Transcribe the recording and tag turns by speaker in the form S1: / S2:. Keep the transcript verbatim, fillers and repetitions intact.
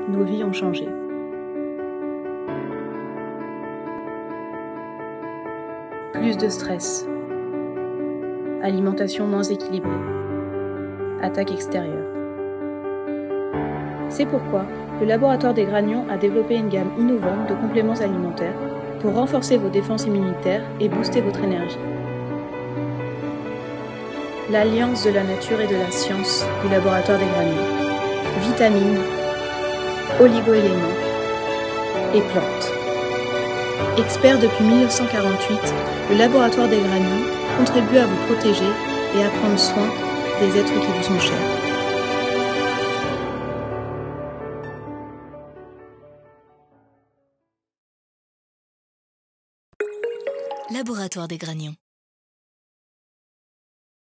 S1: nos vies ont changé. Plus de stress, alimentation moins équilibrée, attaques extérieures. C'est pourquoi le laboratoire des Granions a développé une gamme innovante de compléments alimentaires pour renforcer vos défenses immunitaires et booster votre énergie. L'alliance de la nature et de la science du laboratoire des Granions. Vitamines, oligo-éléments et plantes. Expert depuis mille neuf cent quarante-huit, le laboratoire des Granions contribue à vous protéger et à prendre soin des êtres qui vous sont chers.
S2: Laboratoire des Granions.